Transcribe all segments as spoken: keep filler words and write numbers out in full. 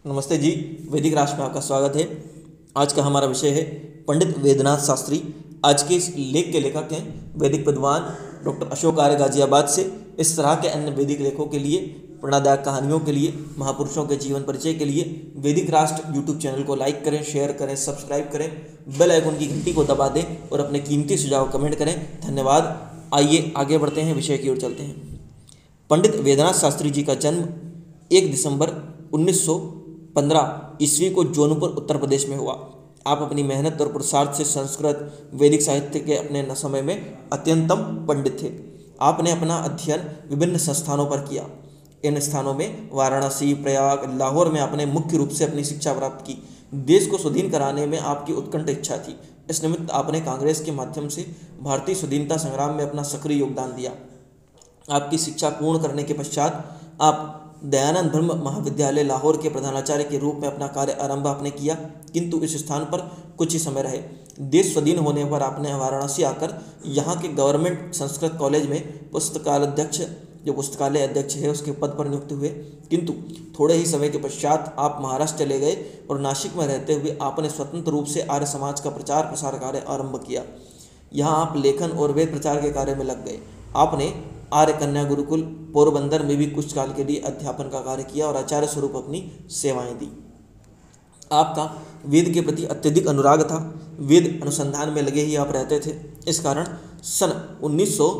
नमस्ते जी, वैदिक राष्ट्र में आपका स्वागत है। आज का हमारा विषय है पंडित वेदनाथ शास्त्री। आज के इस लेख के लेखक हैं वैदिक विद्वान डॉक्टर अशोक आर्य गाजियाबाद से। इस तरह के अन्य वैदिक लेखों के लिए, प्रेरणादायक कहानियों के लिए, महापुरुषों के जीवन परिचय के लिए वैदिक राष्ट्र यूट्यूब चैनल को लाइक करें, शेयर करें, सब्सक्राइब करें, बेल आइकन की घंटी को दबा दें और अपने कीमती सुझाव कमेंट करें। धन्यवाद। आइए आगे बढ़ते हैं, विषय की ओर चलते हैं। पंडित वेदनाथ शास्त्री जी का जन्म एक दिसंबर उन्नीस सौ पंद्रह ईस्वी को जौनपुर उत्तर प्रदेश में हुआ। आप अपनी मेहनत और पुरुषार्थ से संस्कृत वैदिक साहित्य के अपने समय में अत्यंतम पंडित थे। आपने अपना अध्ययन विभिन्न संस्थानों पर किया। इन स्थानों में वाराणसी, प्रयाग, लाहौर में आपने मुख्य रूप से अपनी शिक्षा प्राप्त की। देश को स्वाधीन कराने में आपकी उत्कंठ इच्छा थी। इस निमित्त आपने कांग्रेस के माध्यम से भारतीय स्वाधीनता संग्राम में अपना सक्रिय योगदान दिया। आपकी शिक्षा पूर्ण करने के पश्चात आप दयानंद ब्रह्म महाविद्यालय लाहौर के प्रधानाचार्य के रूप में अपना कार्य आरंभ आपने किया, किंतु इस स्थान पर कुछ ही समय रहे। देश स्वाधीन होने पर आपने वाराणसी आकर यहाँ के गवर्नमेंट संस्कृत कॉलेज में पुस्तकालय जो पुस्तकालय अध्यक्ष है उसके पद पर नियुक्त हुए, किंतु थोड़े ही समय के पश्चात आप महाराष्ट्र चले गए और नासिक में रहते हुए आपने स्वतंत्र रूप से आर्य समाज का प्रचार प्रसार कार्य आरंभ किया। यहाँ आप लेखन और वेद प्रचार के कार्य में लग गए। आपने आर्य कन्या गुरुकुल पोरबंदर में भी कुछ काल के लिए अध्यापन का कार्य किया और आचार्य स्वरूप अपनी सेवाएं दी। आपका वेद के प्रति अत्यधिक अनुराग था। वेद अनुसंधान में लगे ही आप रहते थे। इस कारण सन उन्नीस सौ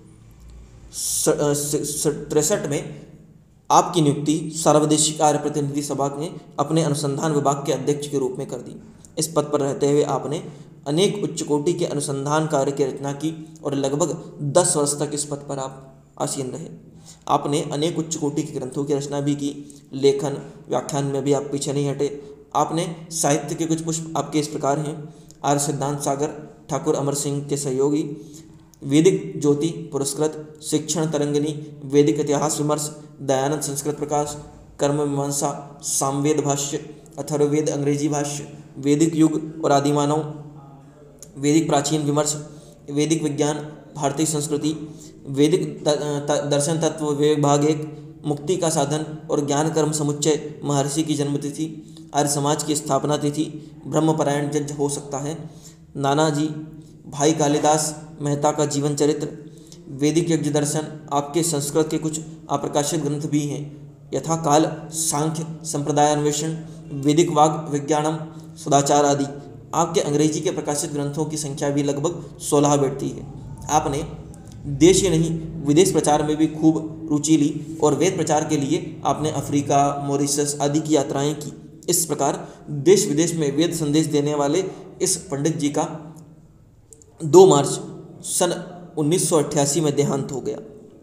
तिरसठ में आपकी नियुक्ति सार्वदेशिक आर्य प्रतिनिधि सभा ने अपने अनुसंधान विभाग के अध्यक्ष के रूप में कर दी। इस पद पर रहते हुए आपने अनेक उच्च कोटि के अनुसंधान कार्य की रचना की और लगभग दस वर्ष तक इस पद पर आप आसीन रहे। आपने अनेक उच्च कोटि के ग्रंथों की रचना भी की। लेखन व्याख्यान में भी आप पीछे नहीं हटे। आपने साहित्य के कुछ पुष्प आपके इस प्रकार हैं: आर्य सिद्धांत सागर ठाकुर अमर सिंह के सहयोगी, वैदिक ज्योति पुरस्कृत, शिक्षण तरंगिनी, वैदिक इतिहास विमर्श, दयानंद संस्कृत प्रकाश, कर्म मीमांसा, सामवेद भाष्य, अथर्ववेद अंग्रेजी भाष्य, वैदिक युग और आदिमानव, वैदिक प्राचीन विमर्श, वैदिक विज्ञान, भारतीय संस्कृति, वैदिक दर्शन तत्व विवेक भाग एक, मुक्ति का साधन और ज्ञान कर्म समुच्चय, महर्षि की जन्मतिथि, आर्य समाज की स्थापना तिथि, ब्रह्मपरायण यज्ञ हो सकता है, नानाजी, भाई कालिदास मेहता का जीवन चरित्र, वैदिक यज्ञ दर्शन। आपके संस्कृत के कुछ अप्रकाशित ग्रंथ भी हैं, यथा काल, सांख्य, संप्रदाय अन्वेषण, वैदिक वाग विज्ञानम, सदाचार आदि। आपके अंग्रेजी के प्रकाशित ग्रंथों की संख्या भी लगभग सोलह बैठती है। आपने देश ही नहीं विदेश प्रचार में भी खूब रुचि ली और वेद प्रचार के लिए आपने अफ्रीका, मॉरिशस आदि की यात्राएं की। इस प्रकार देश विदेश में वेद संदेश देने वाले इस पंडित जी का दो मार्च सन उन्नीस सौ अट्ठासी में देहांत हो गया।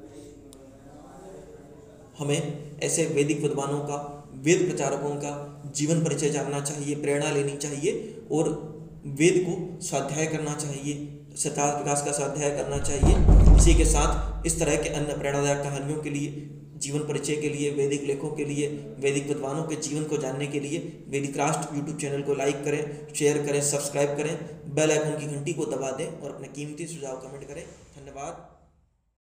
हमें ऐसे वैदिक विद्वानों का, वेद प्रचारकों का जीवन परिचय जानना चाहिए, प्रेरणा लेनी चाहिए और वेद को स्वाध्याय करना चाहिए, सिद्धार्थ विकास का स्वाध्याय करना चाहिए। इसी के साथ इस तरह के अन्य प्रेरणादायक कहानियों के लिए, जीवन परिचय के लिए, वैदिक लेखों के लिए, वैदिक विद्वानों के जीवन को जानने के लिए वैदिक राष्ट्र यूट्यूब चैनल को लाइक करें, शेयर करें, सब्सक्राइब करें, बेल आइकन की घंटी को दबा दें और अपने कीमती सुझाव कमेंट करें। धन्यवाद।